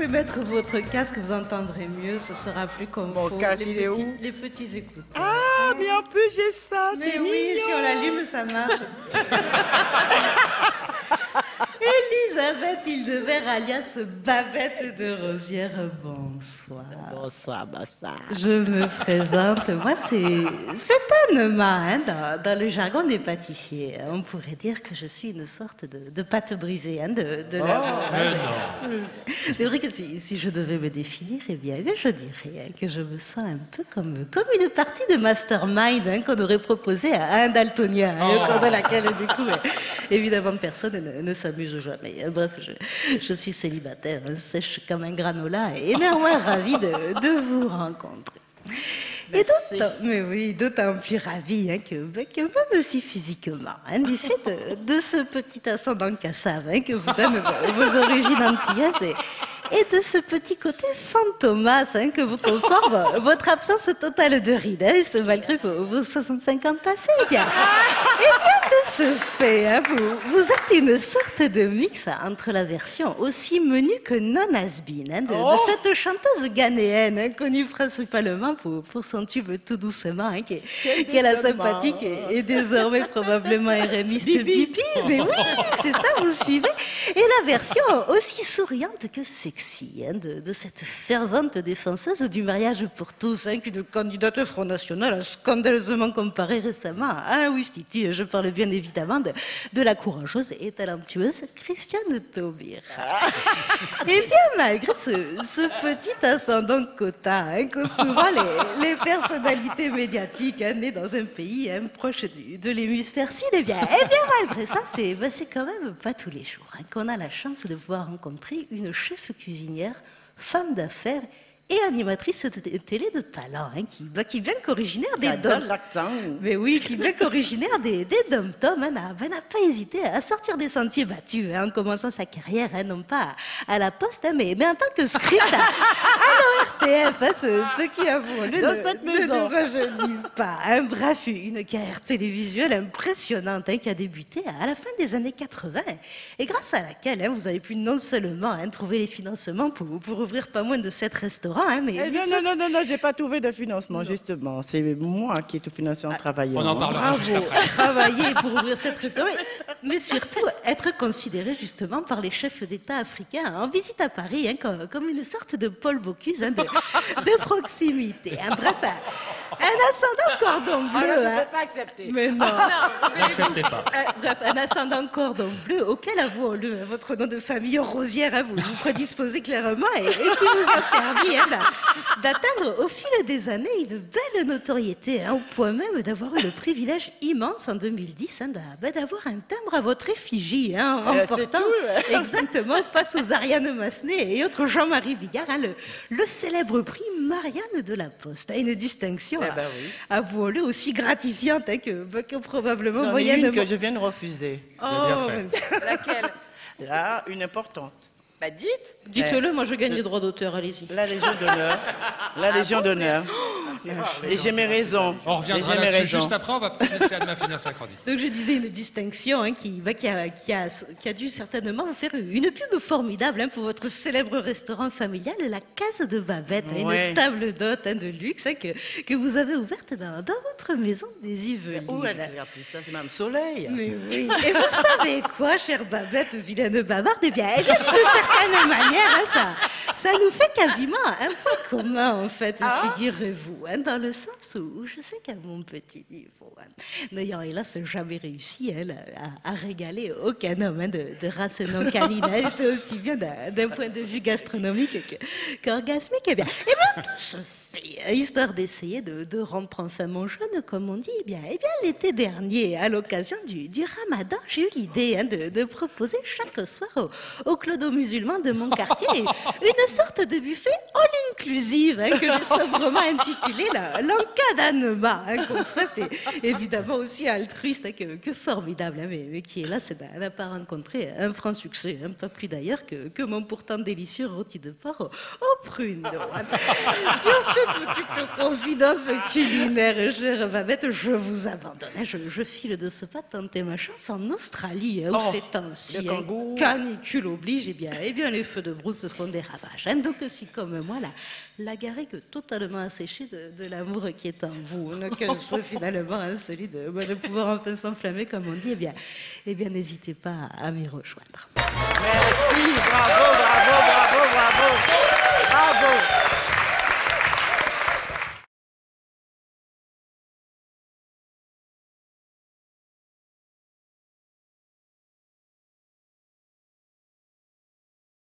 pouvez mettre votre casque, vous entendrez mieux, ce sera plus confort. Mon casque, il est où? Les petits écouteurs. Ah, mais en plus j'ai ça, mais oui, si on l'allume, ça marche. Elisabeth Hildebert, alias Babette de Rosière, bonsoir. Bonsoir, bonsoir. Je me présente, moi c'est Anne-Ma, hein, dans le jargon des pâtissiers. On pourrait dire que je suis une sorte de pâte brisée, hein, de la... C'est vrai que si je devais me définir, eh bien, je dirais que je me sens un peu comme une partie de mastermind, hein, qu'on aurait proposé à un daltonien, hein, au cours de laquelle, du coup, évidemment, personne ne s'amuse jamais. Bref, je suis célibataire, hein, sèche comme un granola et néanmoins ravie de vous rencontrer. Et d'autant plus ravie, hein, que même aussi physiquement, hein, du fait de ce petit ascendant cassave, hein, que vous donnent vos origines antillaises et de ce petit côté fantomas, hein, que vous conforme votre absence totale de rides, hein, et ce malgré vos 65 ans passés. Eh bien, de ce fait, hein, vous êtes une sorte de mix entre la version aussi menue que non has-been, hein, de cette chanteuse ghanéenne, hein, connue principalement pour son tube Tout doucement, hein, qui est la sympathique et désormais probablement RMiste Bibi. Mais oui, c'est ça, vous suivez. Et la version aussi souriante que sexy, hein, de cette fervente défenseuse du mariage pour tous, hein, qu'une candidate Front National a scandaleusement comparée récemment à Ouistiti. Je parle bien évidemment de la courageuse et talentueuse Christiane Taubira. Et bien malgré ce petit ascendant quota, hein, que souvent les personnalités médiatiques, hein, nées dans un pays, hein, proche de l'hémisphère sud, eh bien malgré ça, c'est quand même pas tous les jours, hein, qu'on a la chance de pouvoir rencontrer une chef cuisinière, femme d'affaires et animatrice de télé de talent, hein, qui vient qu'originaire des dom. Mais oui, qui vient qu'originaire des dom-toms, hein, n'a pas hésité à sortir des sentiers battus, hein, en commençant sa carrière, hein, non pas à la Poste, hein, mais en tant que script à l'ORTF, hein, ce qui avoue ne nous rajeunit pas. Hein. Bref, une carrière télévisuelle impressionnante, hein, qui a débuté à la fin des années 80 et grâce à laquelle, hein, vous avez pu non seulement, hein, trouver les financements pour ouvrir pas moins de 7 restaurants, hein, mais non, j'ai pas trouvé de financement, justement. C'est moi qui ai tout financé en travaillant. On en parlera juste après. Travailler pour ouvrir cette restaurant, mais surtout être considéré justement par les chefs d'État africains en visite à Paris, hein, comme une sorte de Paul Bocuse, hein, de proximité. Hein. Bref, un ascendant cordon bleu. Alors, je ne peux pas accepter. Mais non. N'acceptez pas. Bref, un ascendant cordon bleu auquel, avouons-le, votre nom de famille Rosière, hein, vous prédisposez clairement et qui vous a permis, hein, d'atteindre au fil des années une belle notoriété, hein, au point même d'avoir eu le privilège immense en 2010, hein, d'avoir un timbre à votre effigie, hein, en remportant exactement face aux Ariane Massenet et autres Jean-Marie Bigard, hein, le célèbre prix Marianne de la Poste, hein, une distinction, avouons-le, aussi gratifiante, hein, que probablement moyennement. Une que je viens de refuser. Laquelle? Là, une importante. Bah dites. Dites-le, moi je gagne les droits d'auteur, allez-y. La Légion d'honneur. La Légion d'honneur. Et j'ai mes raisons. On reviendra là-dessus juste après, on va peut-être laisser Anna finir sa chronique. Donc je disais une distinction, hein, qui a dû certainement vous faire une pub formidable, hein, pour votre célèbre restaurant familial, la Case de Babette, hein, une table d'hôte, hein, de luxe, hein, que vous avez ouverte dans votre maison des Yvelines. Où elle a appris ça? C'est Mme Soleil. Mais oui. Et vous savez quoi, chère Babette, vilaine bavarde? Eh bien, d'une certaine manière, hein, ça nous fait quasiment un point commun, en fait, figurez-vous, hein, dans le sens où je sais qu'à mon petit niveau, hein, n'ayant hélas jamais réussi, hein, à régaler aucun homme, hein, de race non canine, hein, c'est aussi bien d'un point de vue gastronomique qu'orgasmique. Eh bien, tout se fait, histoire d'essayer de rompre enfin mon jeûne, comme on dit. Eh bien, l'été dernier, à l'occasion du Ramadan, j'ai eu l'idée, hein, de proposer chaque soir aux clodos musulmans de mon quartier une sorte de buffet all exclusive que j'ai sobrement intitulée l'encadannema, un concept évidemment aussi altruiste que formidable, mais qui, hélas, n'a pas rencontré un franc succès, pas plus d'ailleurs que mon pourtant délicieux rôti de porc aux prunes. Sur ces petites confidences culinaires, chère Babette, je vous abandonne. Je file de ce pas tenter ma chance en Australie, où c'est ainsi, canicule oblige, eh bien, les feux de brousse font des ravages. Donc, si comme moi, la garrigue totalement asséchée de l'amour qui est en vous, qu'elle soit finalement celui de pouvoir enfin s'enflammer, comme on dit, eh bien, n'hésitez pas à m'y rejoindre. Merci, bravo, bravo, bravo, bravo, bravo.